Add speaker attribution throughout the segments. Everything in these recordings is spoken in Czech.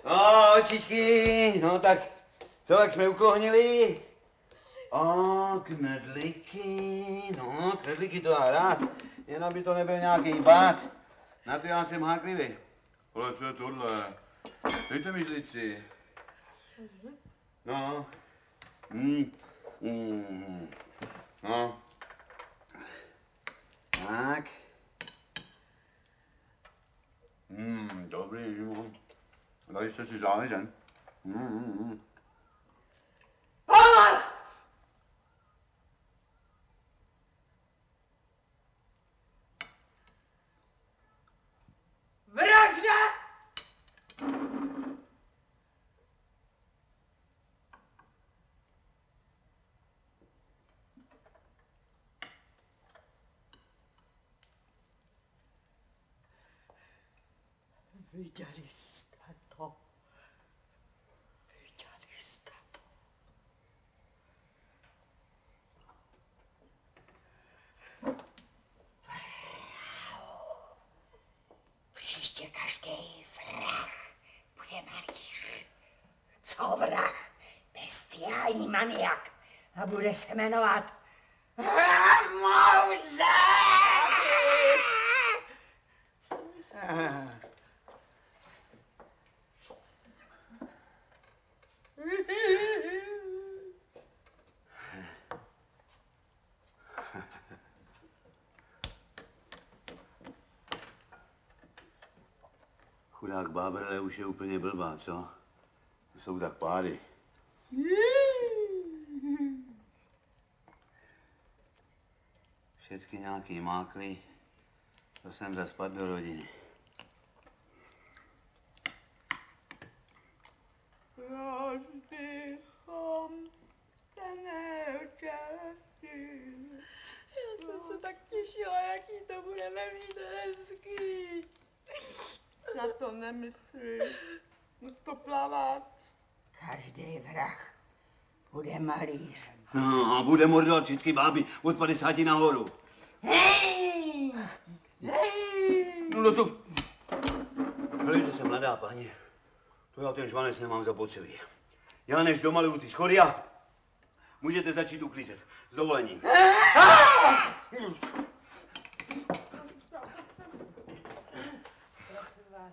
Speaker 1: Očičky, no tak, co, jak jsme uklohnili? Knedlíky to já rád, jen aby to nebyl nějaký bác. Na to já jsem háklivý. Ale co je tohle? Dejte mi žlici. No. No. Tak. Dobrý, no. Dali jste si záležen.
Speaker 2: Pomoc! Vražda! Viděli jste to? Viděli jste to? Příště každý vrah bude malíř. Co vrah? Bestiální maniak. A bude se jmenovat Mouze!
Speaker 1: Chudák Bábrle už je úplně blbá, co? To jsou tak pády. Všecky nějaký mákly, to jsem zaspad do rodiny.
Speaker 2: Rozdychom se neúčastí. Já jsem se tak těšila, jaký to budeme mít hezký. Na to nemyslím. To plavat. Každý vrah bude malíř.
Speaker 1: No a bude mordovat všechny báby od 50 nahoru.
Speaker 2: Hej! Hej!
Speaker 1: No to... Helejte se, mladá paní. To já ten žvanec nemám zapotřebí. Já než domaluju ty schody a můžete začít uklízet. S dovolením.
Speaker 2: Prosím vás.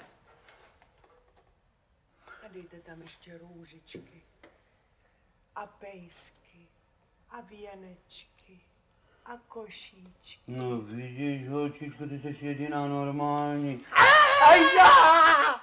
Speaker 2: A dejte tam ještě růžičky. A pejsky. A věnečky. A košíčky.
Speaker 1: No vidíš, holčičko, ty jsi jediná normální.
Speaker 2: A já!